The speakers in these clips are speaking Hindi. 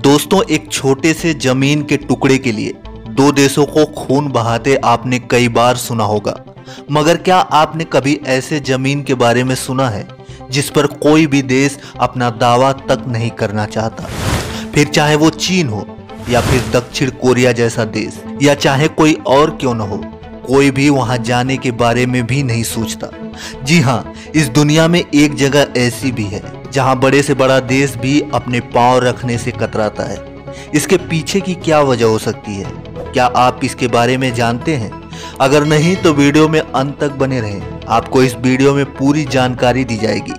दोस्तों, एक छोटे से जमीन के टुकड़े के लिए दो देशों को खून बहाते आपने कई बार सुना होगा, मगर क्या आपने कभी ऐसे जमीन के बारे में सुना है जिस पर कोई भी देश अपना दावा तक नहीं करना चाहता? फिर चाहे वो चीन हो या फिर दक्षिण कोरिया जैसा देश, या चाहे कोई और क्यों न हो, कोई भी वहां जाने के बारे में भी नहीं सोचता। जी हाँ, इस दुनिया में एक जगह ऐसी भी है जहां बड़े से बड़ा देश भी अपने पांव रखने से कतराता है। इसके पीछे की क्या वजह हो सकती है? क्या आप इसके बारे में जानते हैं? अगर नहीं तो वीडियो में अंत तक बने रहें, आपको इस वीडियो में पूरी जानकारी दी जाएगी।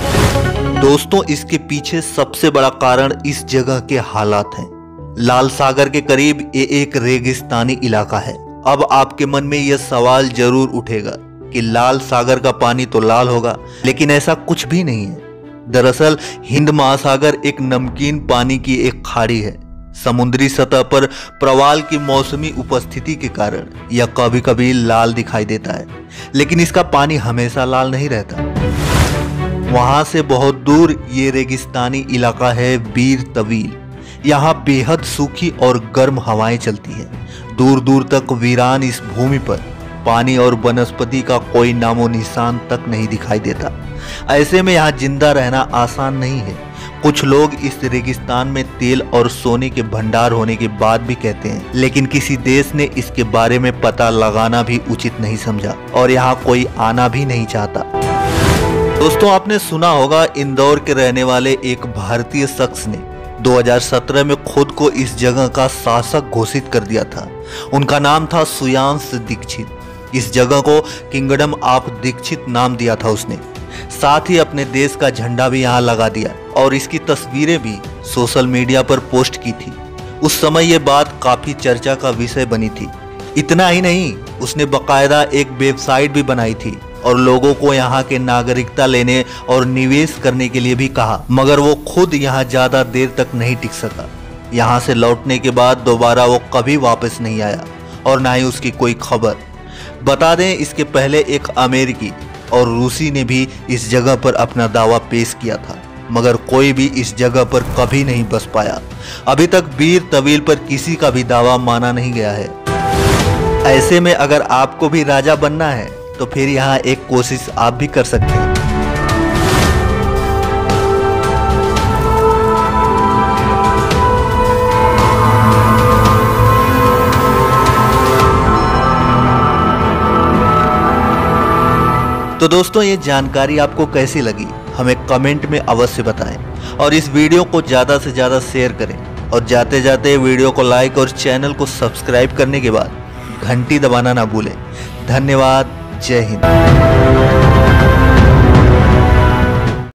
दोस्तों, इसके पीछे सबसे बड़ा कारण इस जगह के हालात हैं। लाल सागर के करीब ये एक रेगिस्तानी इलाका है। अब आपके मन में यह सवाल जरूर उठेगा कि लाल सागर का पानी तो लाल होगा, लेकिन ऐसा कुछ भी नहीं है। दरअसल हिंद महासागर एक नमकीन पानी की एक खाड़ी है। समुद्री सतह पर प्रवाल की मौसमी उपस्थिति के कारण यह कभी कभी लाल दिखाई देता है, लेकिन इसका पानी हमेशा लाल नहीं रहता। वहां से बहुत दूर ये रेगिस्तानी इलाका है बीर तवील। यहाँ बेहद सूखी और गर्म हवाएं चलती हैं। दूर दूर तक वीरान इस भूमि पर पानी और वनस्पति का कोई नामो निशान तक नहीं दिखाई देता। ऐसे में यहाँ जिंदा रहना आसान नहीं है। कुछ लोग इस रेगिस्तान में तेल और सोने के भंडार होने के बाद भी कहते हैं, लेकिन किसी देश ने इसके बारे में पता लगाना भी उचित नहीं समझा और यहाँ कोई आना भी नहीं चाहता। दोस्तों, आपने सुना होगा इंदौर के रहने वाले एक भारतीय शख्स ने 2017 में खुद को इस जगह का शासक घोषित कर दिया था। उनका नाम था सुयांश दीक्षित। इस जगह को किंगडम ऑफ दीक्षित नाम दिया था उसने। साथ ही अपने देश का झंडा भी यहाँ लगा दिया और इसकी तस्वीरें भी सोशल मीडिया पर पोस्ट की थी। उस समय ये बात काफी चर्चा का विषय बनी थी। इतना ही नहीं, उसने बकायदा एक वेबसाइट भी बनाई थी और लोगों को यहाँ के नागरिकता लेने और निवेश करने के लिए भी कहा, मगर वो खुद यहाँ ज्यादा देर तक नहीं टिक सका। यहाँ से लौटने के बाद दोबारा वो कभी वापस नहीं आया और ना ही उसकी कोई खबर। बता दें, इसके पहले एक अमेरिकी और रूसी ने भी इस जगह पर अपना दावा पेश किया था, मगर कोई भी इस जगह पर कभी नहीं बस पाया। अभी तक बीर तवील पर किसी का भी दावा माना नहीं गया है। ऐसे में अगर आपको भी राजा बनना है तो फिर यहाँ एक कोशिश आप भी कर सकते हैं। तो दोस्तों, ये जानकारी आपको कैसी लगी हमें कमेंट में अवश्य बताएं और इस वीडियो को ज़्यादा से ज़्यादा शेयर करें और जाते जाते वीडियो को लाइक और चैनल को सब्सक्राइब करने के बाद घंटी दबाना ना भूलें। धन्यवाद। जय हिंद।